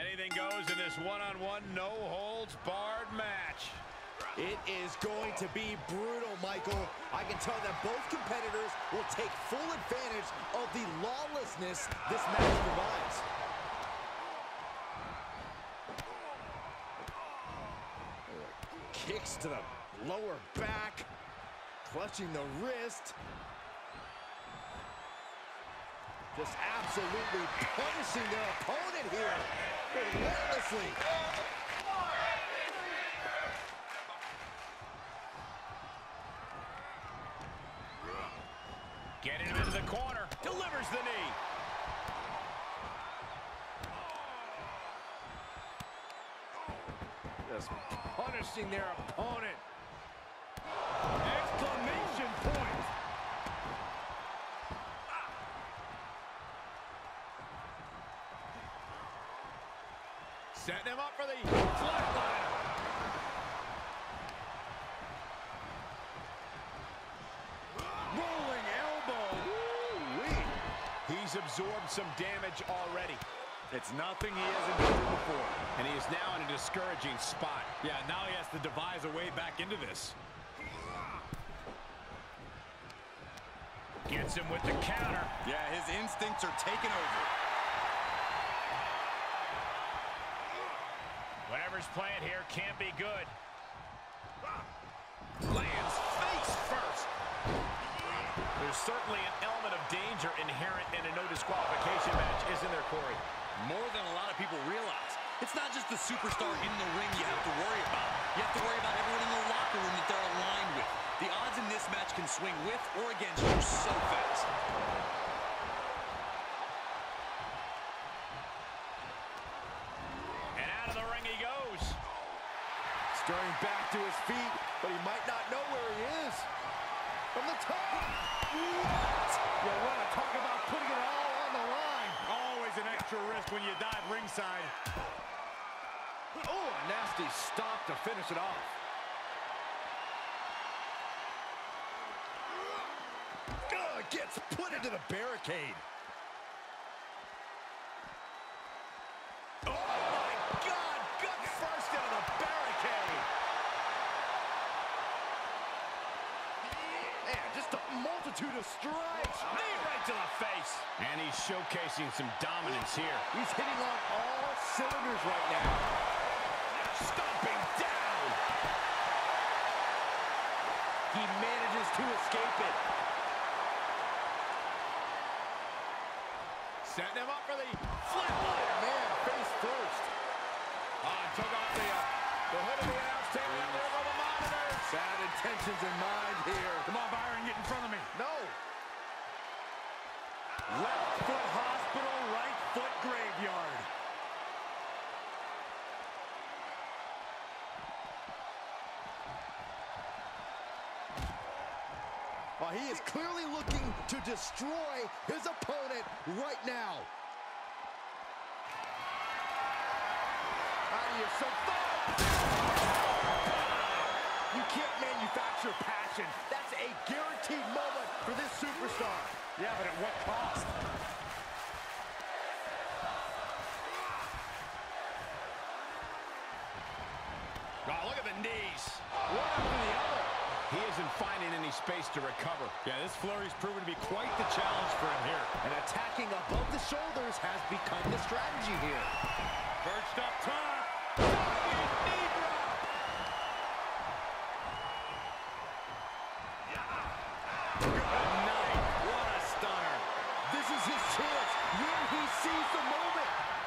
Anything goes in this one-on-one, no-holds-barred match. It is going to be brutal, Michael. I can tell that both competitors will take full advantage of the lawlessness this match provides. Kicks to the lower back, clutching the wrist. Just absolutely punishing their opponent here relentlessly. Getting him into the corner. Delivers the knee. Just punishing their opponent. Exclamation point. Setting him up for the flatliner. Rolling elbow. Woo-wee. He's absorbed some damage already. It's nothing he hasn't been through before. And he is now in a discouraging spot. Yeah, now he has to devise a way back into this. Gets him with the counter. Yeah, his instincts are taking over. Whatever's playing here can't be good. Lands face first. There's certainly an element of danger inherent in a no disqualification match, isn't there, Corey? More than a lot of people realize. It's not just the superstar in the ring you have to worry about. You have to worry about everyone in the locker room that they're aligned with. The odds in this match can swing with or against you so fast. And out of the ring he goes. Stirring back to his feet, but he might not know where he is. From the top. What? You want to talk about putting it all on the line. Always an extra risk when you dive ringside. Oh, a nasty stop to finish it off. Gets put into the barricade. Oh, my God! Gut first into the barricade. Man, just a multitude of strikes. Knee right to the face. And he's showcasing some dominance here. He's hitting on all cylinders right now. Stomping down. He manages to escape it. Setting him up for the flatliner. Man, face first. Took off the hood of the announce table. And there go the monitors. Bad intentions in mind here. Come on, Byron, get in front of me. No. Left foot hospital, right foot graveyard. He is clearly looking to destroy his opponent right now. Out of here so far. You can't manufacture passion. That's a guaranteed moment for this superstar. Yeah, but at what cost? Oh, look at the knees. One after the other. He isn't finding any space to recover. Yeah, this flurry's proven to be quite the challenge for him here. And attacking above the shoulders has become the strategy here. Perched up top. Knee drop. Good night. What a stunner. This is his chance. Will he seize the moment?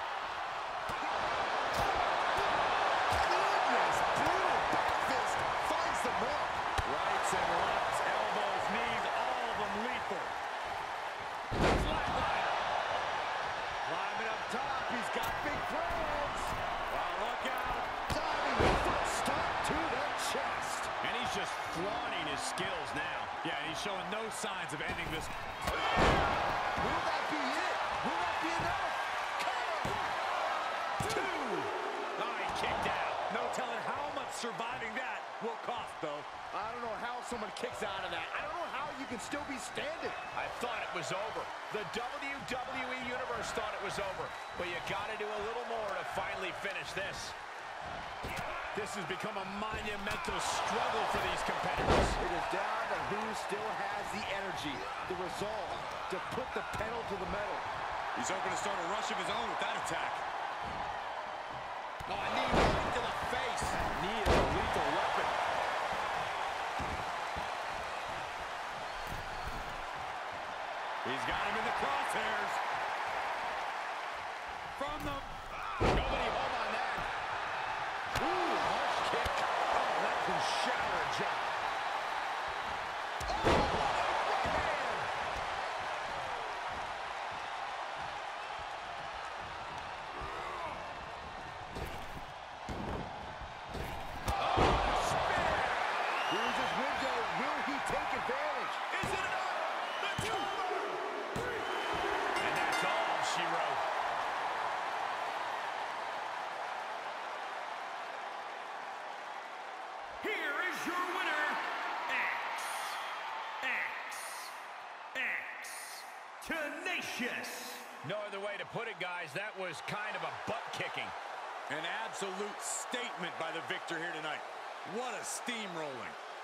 Goodness, brutal back fist finds the mark. Rights and lefts, elbows, knees, all of them lethal. Flatliner. Climbing up top, he's got big plans. Well, look out. Diving foot stop to the chest. And he's just flaunting his skills now. Yeah, he's showing no signs of ending this. Will that be it? Will that be enough? Two. Oh, he kicked out. No telling how much surviving that will cost, though. I don't know how someone kicks out of that. I don't know how you can still be standing. I thought it was over. The WWE Universe thought it was over. But you got to do a little more to finally finish this. This has become a monumental struggle for these competitors. It is down to who still has the energy, the resolve to put the pedal to the metal. He's hoping to start a rush of his own with that attack. Oh, a knee right to the face. Knee is a lethal weapon. He's got him in the crosshairs. From the... Nobody home on that. Ooh, harsh kick. Oh, that can shatter a jaw. Oh, right hand. Oh, spear. Here's his window. Will he take advantage? Is it enough? The cover! And that's all she wrote. Here is your winner, Tenacious. No other way to put it, guys. That was kind of a butt-kicking. An absolute statement by the victor here tonight. What a steamrolling.